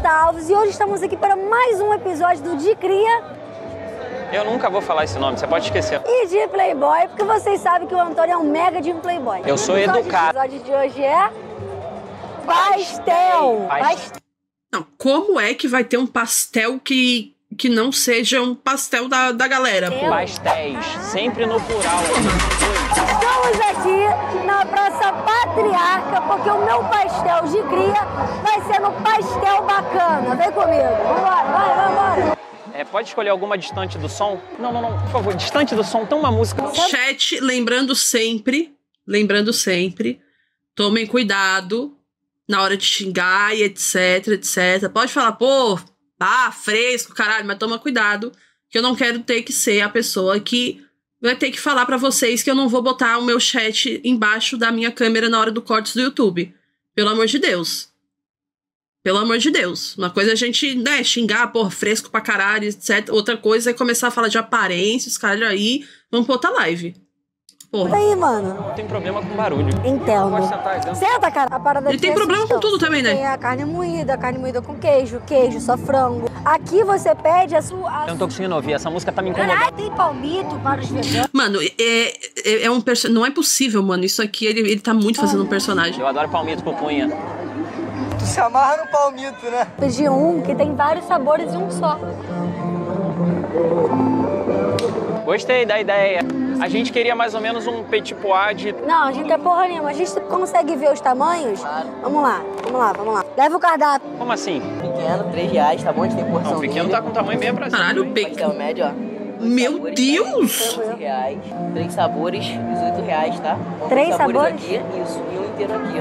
Jonathan Alves e hoje estamos aqui para mais um episódio do De Cria. Eu nunca vou falar esse nome, você pode esquecer. E de Playboy, porque vocês sabem que o Antônio é um mega de um Playboy. Eu sou educado. O episódio de hoje é... pastel. Não, como é que vai ter um pastel que não seja um pastel da galera? Pô? Pastéis, sempre no plural. Estamos aqui na Praça Patriarca, porque o meu pastel de cria vai ser no Pastel Bacana. Vem comigo, vambora. Pode escolher alguma distante do som? Não, por favor, distante do som, tem uma música. Chat, lembrando sempre, tomem cuidado na hora de xingar e etc. Pode falar, pô, fresco, caralho, mas toma cuidado, que eu não quero ter que ser a pessoa que vai ter que falar pra vocês que eu não vou botar o meu chat embaixo da minha câmera na hora do cortes do YouTube. Pelo amor de Deus. Uma coisa é a gente, né, xingar, porra, fresco pra caralho, etc. Outra coisa é começar a falar de aparências, caralho, aí vamos pra outra live. Porra. Aí, mano. Não tem problema com barulho. Entendo. Pode sentar aí dentro. Senta, cara. A parada Ele tem problema com tudo também, né? Tem a carne moída com queijo, só frango. Aqui você pede a sua... Eu não tô conseguindo ouvir, essa música tá me incomodando. Caralho, tem palmito para os veganos. Mano, não é possível, mano. Isso aqui, ele tá muito fazendo um personagem. Eu adoro palmito com punha. Tu se amarra no palmito, né? Pedi um que tem vários sabores em um só. Gostei da ideia. A gente queria mais ou menos um petit pois de... Não, a gente quer porra nenhuma. A gente consegue ver os tamanhos? Vamos lá. Leva o cardápio. Como assim? Pequeno, R$3, tá bom? A gente tem porção Não, o pequeno dele. tá com tamanho bem pra cima. Caralho, Pastel médio, ó. Meu Sabores, Deus! tá? R$12. 3 sabores, R$18, tá? Com 3 sabores? Aqui, isso, e um inteiro aqui.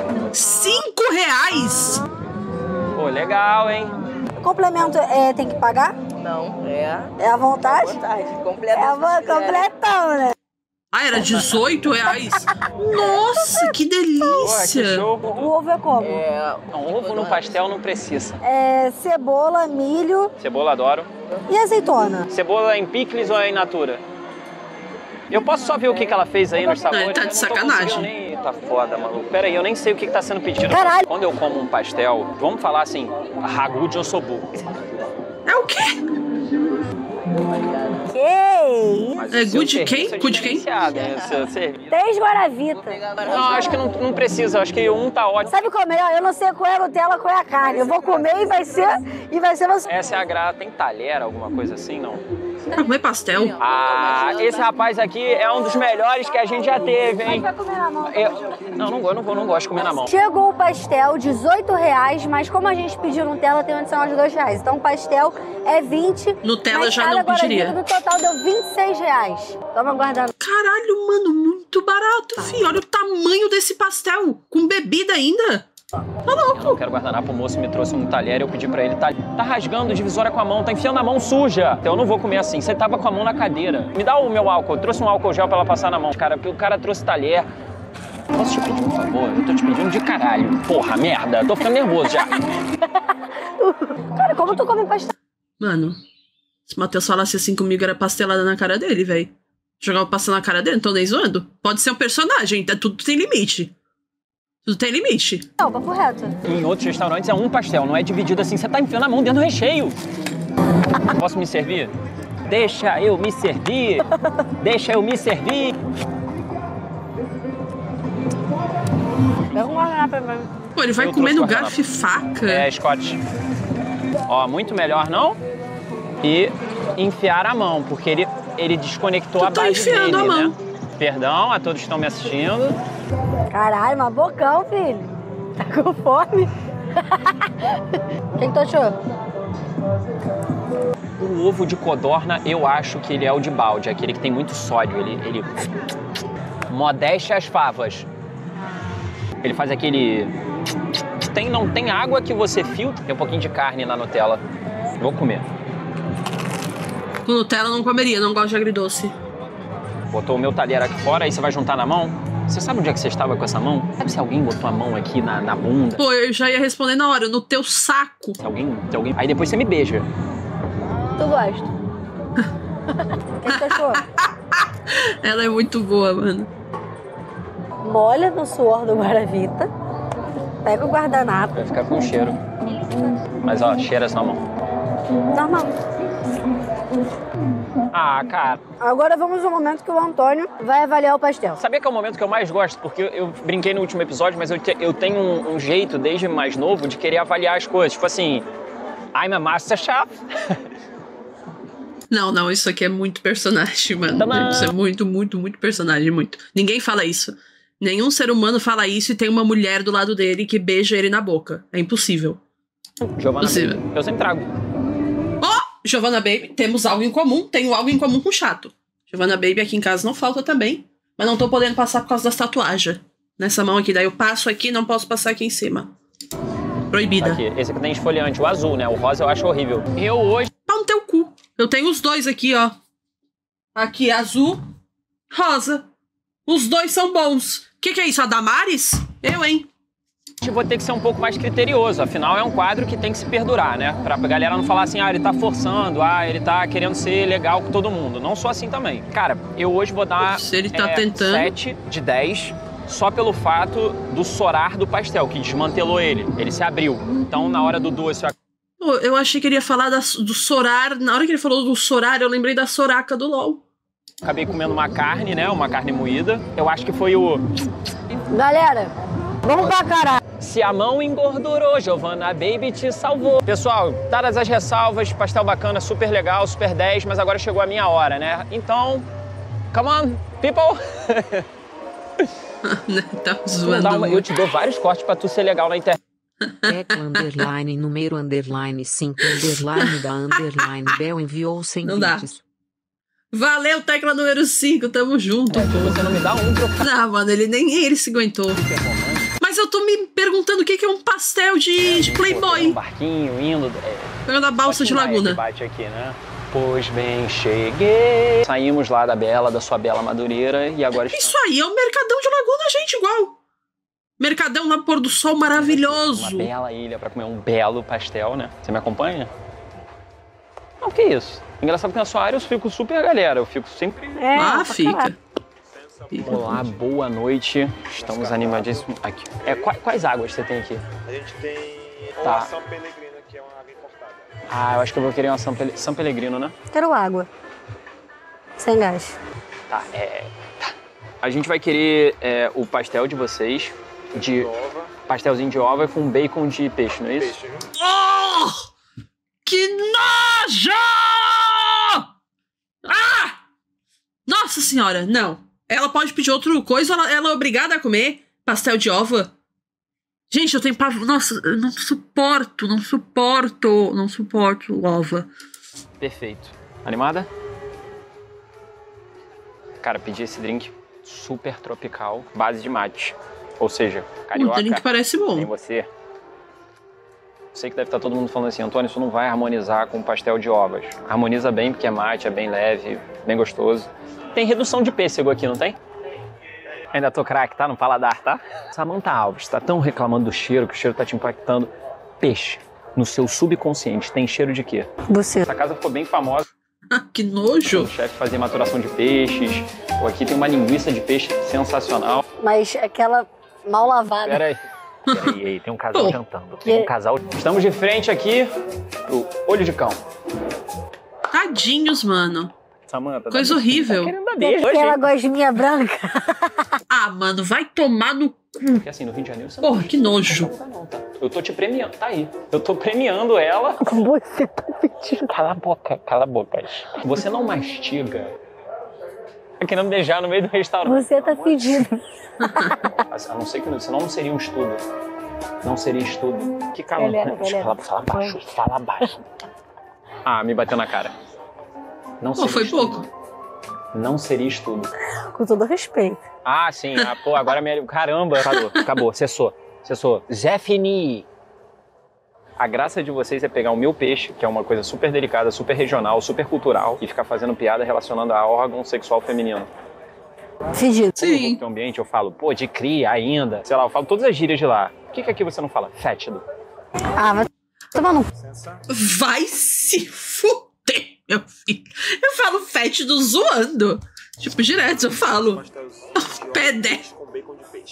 R$5? Pô, legal, hein? Complemento tem que pagar? Não, é... É à vontade? vontade, completa. Completão, né? Ah, era R$18? Nossa, que Porra, que delícia! show. O ovo é como? Não, ovo no pastel não precisa. Cebola, milho Cebola adoro. e azeitona. Cebola em picles ou em natura? Eu posso só ver o que ela fez aí nos sabores? Não, tá de Eu não tô sacanagem. conseguindo nem... Tá foda, maluco. Pera aí, eu nem sei o que tá sendo pedido. Caralho. Quando eu como um pastel, vamos falar assim, ragu de ossobu. É o quê? Que Mas É o seu good serviço quem? é Good quem? diferenciado, né? O seu serviço. 3 guaravitas. Não, acho que não precisa. Acho que um tá ótimo. Sabe qual é melhor? Eu não sei qual é a Nutella, qual é a carne. Eu vou comer e vai ser você. Essa é a grata. Tem talher, alguma coisa assim, não? Comer pastel? Ah, esse rapaz aqui é um dos melhores que a gente já teve, hein? Vai comer na mão. Não gosto de comer na mão. Chegou o pastel, R$18, mas como a gente pediu Nutella, tem um adicional de R$2. Então o pastel é 20. Nutella mas já cada não pediria. guaravita no total deu R$26. Toma guardando. Caralho, mano, muito barato, filho. Olha o tamanho desse pastel. Com bebida ainda. Tá Eu não louco. quero guardanapo, o moço me trouxe um talher, eu pedi pra ele, tá rasgando divisória com a mão, tá enfiando a mão suja. Então eu não vou comer assim, você tava com a mão na cadeira. Me dá o meu álcool, eu trouxe um álcool gel pra ela passar na mão. Cara, porque o cara trouxe talher. Posso te pedir um favor? Eu tô te pedindo de caralho. Porra, merda, tô ficando nervoso já. Cara, como tu come pastel? Mano, se o Matheus falasse assim comigo, era pastelada na cara dele, velho. Jogar o pastel na cara dele, não tô nem zoando. Pode ser um personagem, tudo tem limite. Tudo tem limite. Não, papo reto. Em outros restaurantes é um pastel, não é dividido assim, você tá enfiando a mão dentro do recheio. Posso me servir? Deixa eu me servir. Pega um guardanapo pra mim. Pô, ele vai Eu comer trouxe no guardanapo. garfo e faca. É, Scott. Ó, muito melhor, não? E enfiar a mão, porque ele desconectou Tu a tá base enfiando dele, a mão. né? Perdão a todos que estão me assistindo. Caralho, mas bocão, filho. Tá com fome? O que tu achou? O ovo de codorna, eu acho que ele é o de balde, aquele que tem muito sódio. Ele... Modéstia às favas. Ele faz aquele... Não tem água que você filtra. Tem um pouquinho de carne na Nutella. Vou comer. Com Nutella eu não comeria, não gosto de agridoce. Botou o meu talher aqui fora, aí você vai juntar na mão. Você sabe onde é que você estava com essa mão? Sabe se alguém botou a mão aqui na bunda? Pô, eu já ia responder na hora, no teu saco. Se alguém... Aí depois você me beija. Tu gosta? O que tu achou? Ela é muito boa, mano. Molha no suor do guaravita. Pega o guardanapo. Vai ficar com cheiro. Mas ó, cheira essa mão. Normal. Ah, cara. Agora vamos ao momento que o Antônio vai avaliar o pastel. Sabia que é o momento que eu mais gosto? Porque eu brinquei no último episódio, mas eu tenho um jeito, desde mais novo, de querer avaliar as coisas. Tipo assim, I'm a master chef. Não, isso aqui é muito personagem, mano. Tadã! Isso é muito personagem, muito. Ninguém fala isso. Nenhum ser humano fala isso e tem uma mulher do lado dele que beija ele na boca. É impossível. Giovanna, Possível. eu sempre trago. Giovanna Baby, temos algo em comum. Tenho algo em comum com o Chato. Giovanna Baby aqui em casa não falta também. Mas não tô podendo passar por causa das tatuagens. Nessa mão aqui. Daí eu passo aqui, não posso passar aqui em cima. Proibida. Aqui, esse aqui tem esfoliante, o azul, né? O rosa eu acho horrível. Eu hoje... Pau no teu cu. Eu tenho os dois aqui, ó. Aqui, azul, rosa. Os dois são bons. O que é isso? A Damares? Eu, hein? vou ter que ser um pouco mais criterioso, afinal é um quadro que tem que se perdurar, né? Pra galera não falar assim, ele tá forçando, ele tá querendo ser legal com todo mundo. Não sou assim também. Cara, eu hoje vou dar se ele tá tentando 7 de 10, só pelo fato do sorar do pastel, que desmantelou ele. Ele se abriu. Então, na hora do doce... Eu achei que ele ia falar do sorar. Na hora que ele falou do sorar, eu lembrei da Soraka do LOL. Acabei comendo uma carne, né? Uma carne moída. Eu acho que foi o... Galera, vamos pra caralho. Se a mão engordurou, Giovanna Baby te salvou. Pessoal, dadas as ressalvas, pastel bacana, super legal, super 10, mas agora chegou a minha hora, né? Então, come on, people! Tá zoando. Eu te dou vários cortes pra tu ser legal na internet. Tecla underline número underline 5 underline da underline Bel enviou 100 Não dá. bits. Valeu, tecla número 5, tamo junto, pô. Você não me dá um trocar. Não, mano, nem ele se aguentou. Mas eu tô me perguntando o que é um pastel de Playboy. Um barquinho indo... Pegando a balsa de Laguna. Bate aqui, né? Pois bem, cheguei. Saímos lá da sua bela Madureira e agora... Isso aí é o Mercadão de Laguna, gente, igual. Mercadão na pôr do sol maravilhoso. Uma bela ilha pra comer um belo pastel, né? Você me acompanha? Não, que isso? Engraçado que na sua área eu fico super galera, eu fico sempre... Fica. Olá, boa noite. Estamos animadíssimos. Aqui. Quais águas você tem aqui? A gente tem Tá. uma São Pellegrino, que é uma água importada. Eu acho que eu vou querer uma São Pellegrino, né? Quero água. Sem gás. Tá. A gente vai querer o pastel de vocês, de Ova, pastelzinho de ova com bacon de peixe, não é isso? peixe, viu? Oh! Que nojo! Nossa senhora, não. Ela pode pedir outra coisa, ela é obrigada a comer pastel de ova? Gente, eu tenho pavor. Nossa, eu não suporto ova. Perfeito. Animada? Cara, pedi esse drink super tropical, base de mate. Ou seja, carioca. O drink parece bom. Tem você. Sei que deve estar todo mundo falando assim, Antônio, isso não vai harmonizar com pastel de ovas. Harmoniza bem porque é mate, é bem leve, bem gostoso. Tem redução de pêssego aqui, não tem? Ainda tô craque, tá? No paladar, tá? Samantha Alves, tá tão reclamando do cheiro, que o cheiro tá te impactando. Peixe, no seu subconsciente, tem cheiro de quê? Você. Essa casa ficou bem famosa. Que nojo. O chefe fazia maturação de peixes. Aqui tem uma linguiça de peixe sensacional. Mas aquela mal lavada. Peraí, tem um casal jantando. Tem um casal. Estamos de frente aqui pro olho de cão. Tadinhos, mano. Samantha, Coisa horrível. Tá querendo dar beijo. Aquela gosminha branca. Mano, vai tomar no cu. Porque assim, no Rio de Janeiro... Você Porra, não que nojo. não, tá? Eu tô te premiando, tá aí. Eu tô premiando ela. Você tá pedindo. Cala a boca. Você não mastiga. Tá querendo beijar no meio do restaurante. Você tá pedindo. A não ser que senão não seria um estudo. Não seria estudo. Que calor. Galera. Fala baixo. Me bateu na cara. Não seria Foi estudo. pouco. Não seria estudo. Com todo respeito. Sim. Agora minha... Caramba. Acabou. Cessou. Zé A graça de vocês é pegar o meu peixe, que é uma coisa super delicada, super regional, super cultural, e ficar fazendo piada relacionando a órgão sexual feminino. Fedido. Sim. No ambiente eu falo, de cria ainda. Sei lá, eu falo todas as gírias de lá. Por que aqui você não fala fétido? Vai tomar no... Vai se fuder, meu filho. Eu falo fétido zoando. Tipo, direto eu falo. Pastelzinho de Pedé. ovos com bacon de peixe.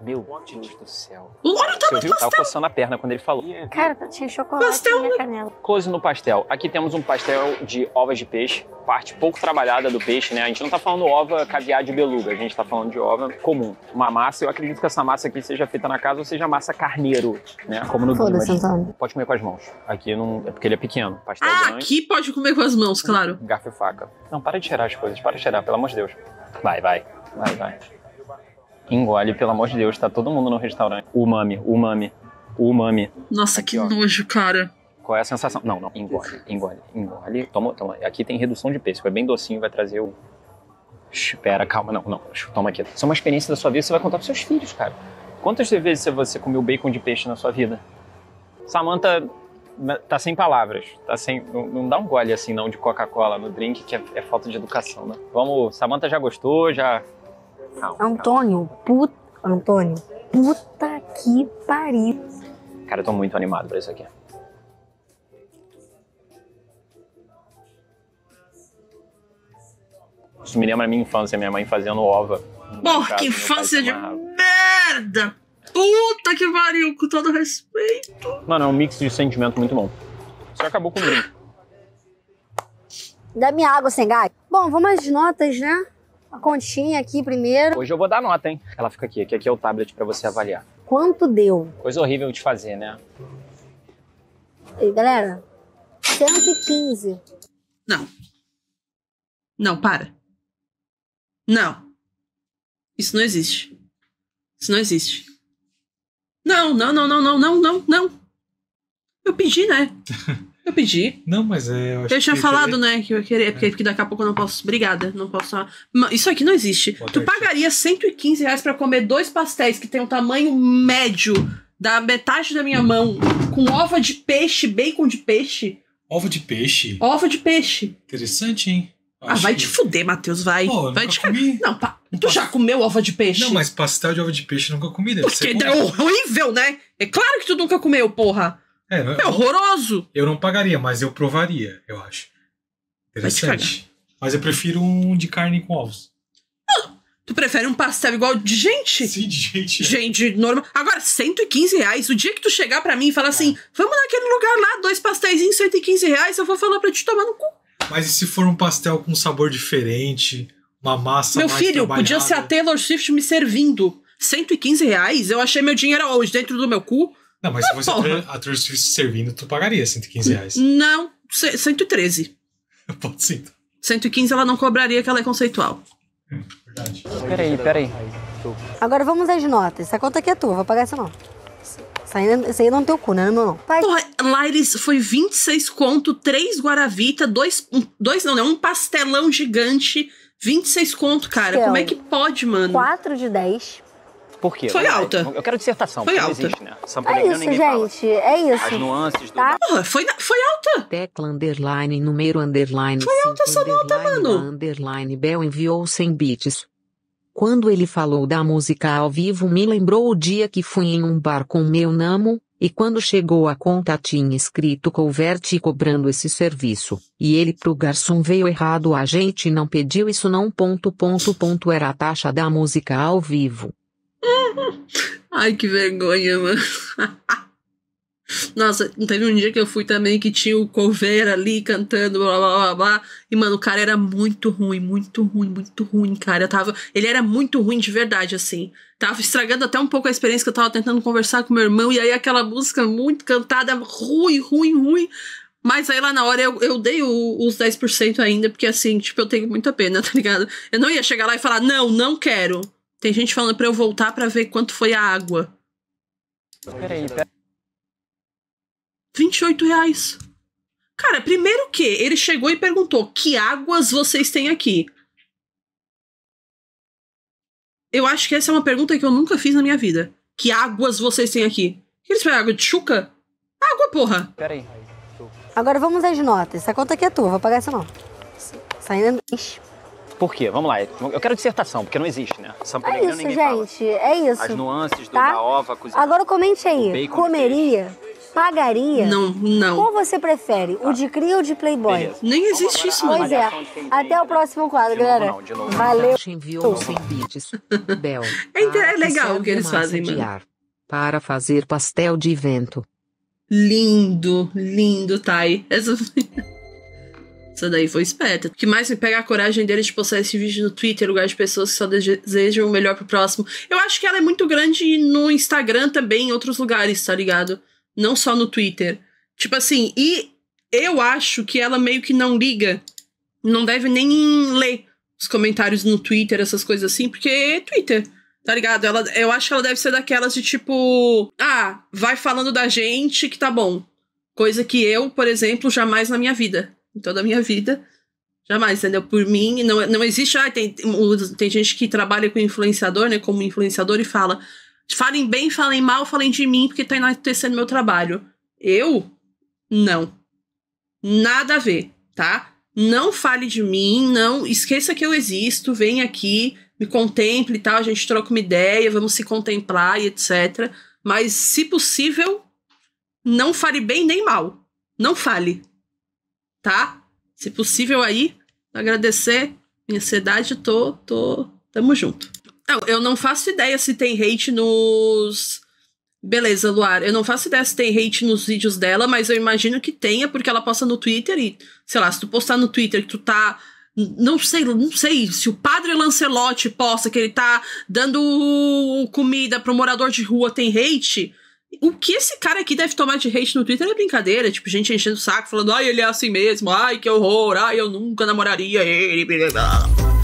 Meu Deus do céu. O Loro tá Você no viu? Tava pastel. coçando a perna quando ele falou. Cara, tinha chocolate Pastel, na minha canela. Close no pastel. Aqui temos um pastel de ovas de peixe, parte pouco trabalhada do peixe, né? A gente não tá falando ova caviar de beluga, a gente tá falando de ova comum. Uma massa, eu acredito que essa massa aqui seja feita na casa ou seja massa carneiro, né? Como no Foda-se, Guima. Antônio. Pode comer com as mãos. Aqui não... é porque ele é pequeno. Pastel Ah, grande, aqui pode comer com as mãos, claro. garfo e faca. Não, para de cheirar as coisas, para de cheirar, pelo amor de Deus. Vai, vai, vai, vai. Engole, pelo amor de Deus, tá todo mundo no restaurante. Umami, umami, umami. Nossa, Aqui, que ó. nojo, cara. Qual é a sensação? Não, não, engole, engole, engole. Toma, toma. Aqui tem redução de peso, é bem docinho, vai trazer o... Espera, calma, não, não. Toma aqui. Isso é uma experiência da sua vida que você vai contar pros seus filhos, cara. Quantas vezes você comeu bacon de peixe na sua vida? Samantha tá sem palavras, tá sem... Não dá um gole assim não de Coca-Cola no drink, que é falta de educação, né? Vamos, Samantha já gostou, já... Calma, Antônio, Antônio, puta que pariu. calma. Cara, eu tô muito animado pra isso aqui. Isso me lembra a minha infância, minha mãe fazendo ova. Porra, que infância de merda! Puta que pariu, com todo respeito. Mano, é um mix de sentimento muito bom. Você acabou com o drink. Dá minha água sem gás. Bom, vamos às notas, né? A continha aqui primeiro. Hoje eu vou dar nota, hein? Ela fica aqui, que aqui é o tablet pra você avaliar. Quanto deu? Coisa horrível de fazer, né? Ei, galera, 115. Não. Não, para. Não. Isso não existe. Isso não existe. Não, não, não, não, não, não, não, não. Eu pedi, né? Eu pedi. Não, mas é... Eu tinha falado, né, que eu ia querer, porque daqui a pouco eu não posso. Obrigada, não posso. Isso aqui não existe. Pode Tu ser. pagaria R$115 pra comer 2 pastéis que tem um tamanho médio da metade da minha mão, com ova de peixe, bacon de peixe. Ovo de peixe? Ova de peixe. Interessante, hein? Ah, Acho vai que- te fuder, Matheus, vai. Pô, eu Vai nunca te comi. Não, tu já comeu ova de peixe? Não, mas pastel de ovo de peixe eu nunca comi. Deve Porque ser é horrível, né? É claro que tu nunca comeu, porra. É, É horroroso. eu não pagaria, mas eu provaria, eu acho. Vai te Interessante. Mas eu prefiro um de carne com ovos. Tu prefere um pastel igual de gente? Sim, de gente. Gente, normal. Agora, R$115. O dia que tu chegar pra mim e falar assim, vamos naquele lugar lá, 2 pastéisinhos, R$115, eu vou falar pra te tomar no cu. Mas e se for um pastel com sabor diferente, uma massa Meu mais filho, podia ser a trabalhada? Taylor Swift me servindo. R$115? Eu achei meu dinheiro hoje dentro do meu cu. Não, mas se fosse porra. a Taylor Swift servindo, tu pagaria R$115. Não, 113. Pode ser, então. 115 ela não cobraria, que ela é conceitual. Verdade. Peraí. Agora vamos às notas. Essa conta aqui é tua, vou pagar essa não. Isso aí não é no teu cu, né? Não. Pai, Porra, lá eles foi 26 conto, 3 Guaravita, um pastelão gigante, 26 conto, cara. Pastel. Como é que pode, mano? 4 de 10. Por quê? Foi Vamos lá. alta. Eu quero dissertação, Foi porque não alta. existe, né? São É Pellegrino isso, ninguém fala. gente. É As isso. nuances do... Tá? Porra, foi alta. Tecla underline número underline Foi alta essa nota, mano. Underline Bel enviou 100 bits. Quando ele falou da música ao vivo me lembrou o dia que fui em um bar com meu namo, e quando chegou a conta tinha escrito Colvert cobrando esse serviço, e ele pro garçom veio errado, a gente não pediu isso não ... era a taxa da música ao vivo. Ai, que vergonha, mano. Nossa, teve um dia que eu fui também que tinha o Cover ali cantando, blá blá blá blá. E, mano, o cara era muito ruim, cara. Ele era muito ruim de verdade, assim. Tava estragando até um pouco a experiência que eu tava tentando conversar com meu irmão. E aí aquela música muito cantada, ruim. Mas aí lá na hora eu dei os 10% ainda, porque assim, tipo, eu tenho muita pena, tá ligado? Eu não ia chegar lá e falar, não quero. Tem gente falando pra eu voltar pra ver quanto foi a água. Peraí. R$28. Cara, primeiro que ele chegou e perguntou, que águas vocês têm aqui? Eu acho que essa é uma pergunta que eu nunca fiz na minha vida. Que águas vocês têm aqui? Eles pegam água de chuca? Água, porra! Peraí. Agora vamos às notas. Essa conta aqui é tua, vou pagar essa não. Saindo. Ixi. Por quê? Vamos lá. Eu quero dissertação, porque não existe, né? São É Pellegrino isso, ninguém fala. gente. É isso. As nuances Tá? da ova cozinhada. Agora comente O aí. bacon de Comeria pagaria? Não. Qual você prefere, o de cria ou de Playboy? Beleza. Nem existe isso, Pois mano. é. Até o próximo quadro, galera. De novo. Valeu. Enviou 100 bits. Bel. É legal serve o que eles massa fazem, de mano. ar para fazer pastel de vento. Lindo, Thay. Essa daí foi esperta. O que mais me pega a coragem deles de postar esse vídeo no Twitter, lugar de pessoas que só desejam o melhor pro próximo. Eu acho que ela é muito grande no Instagram também, em outros lugares, tá ligado? Não só no Twitter. Tipo assim, e eu acho que ela meio que não liga, não deve nem ler os comentários no Twitter, essas coisas assim, porque é Twitter, tá ligado? Eu acho que ela deve ser daquelas de tipo, vai falando da gente que tá bom. Coisa que eu, por exemplo, jamais na minha vida. Em toda a minha vida. Jamais, entendeu? Por mim, não existe... tem gente que trabalha com influenciador, né? Como influenciador e fala... Falem bem, falem mal, falem de mim, porque tá enaltecendo meu trabalho. Eu? Não. Nada a ver, tá? Não fale de mim, não... Esqueça que eu existo, vem aqui, me contemple e tal, a gente troca uma ideia, vamos se contemplar e etc. Mas, se possível, não fale bem nem mal. Não fale. Tá? Se possível aí, agradecer minha ansiedade, tamo junto. Eu não faço ideia se tem hate nos... Beleza, Luar, eu não faço ideia se tem hate nos vídeos dela, mas eu imagino que tenha, porque ela posta no Twitter e, sei lá, se tu postar no Twitter que tu tá... Não sei, se o padre Lancelotti posta que ele tá dando comida pro morador de rua, tem hate... O que esse cara aqui deve tomar de hate no Twitter é brincadeira. Tipo, gente enchendo o saco, falando, ele é assim mesmo, ai, que horror, ai, eu nunca namoraria ele.